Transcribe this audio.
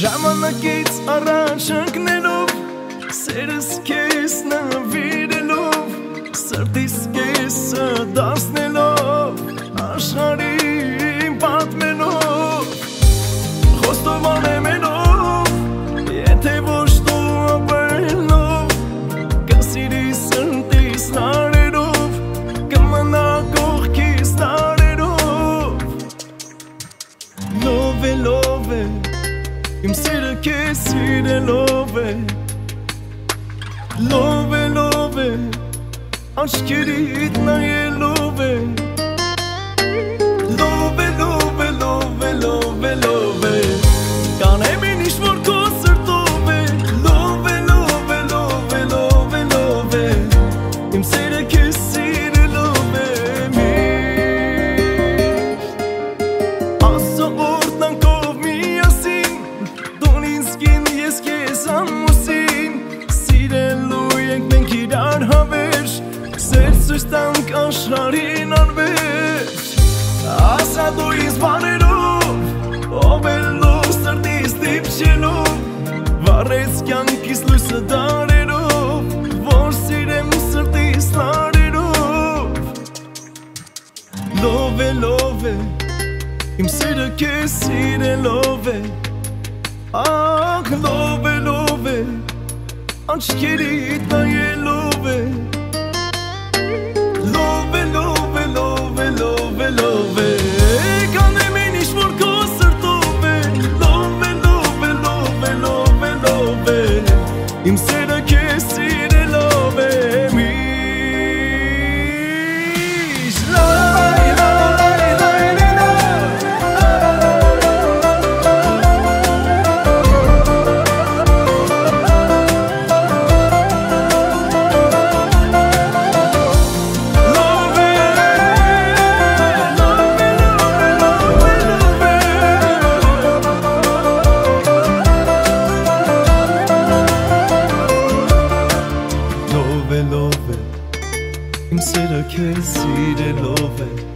Ժամանակից առաջ ընկնելով սերս քեզ նվիրելով սրտիս կեսը դարձնելով աշխարհին պատմելով խոստով անեմելով եթե ոչ դու ապրելով կսիրի սրտիս նարերով կմնա կողքիս տարերով լով է իմ սիրը քեզ սիրելով է լով է աչքերիդ նայելով է լով է կանեմ ինչ որ քո սրտով է լով է իմ սիրը քեզ սիրելով է միշտ ասո օրտնանքով միասին դուն ինձ կին ես քեզ ամուսին սիրելու ենք մենք իրար հավերժ սեր ցույց տանք աշխարհին անվերջ ասա դու ինձ բաներով ով էլով սրտիս դիպչելով վառեց կյանքիս լույսը դարերով որ սիրեմ սրտիս լարերով լով է իմ սիրը քեզ սիրելով է ախ լով է աչքերիդ նայելով է լով է կանեմ ինչ որ քո սրտով է լով է իմ սերը քեզ սիրելով է միշտ Love it, իմ սերը քեզ սիրելով է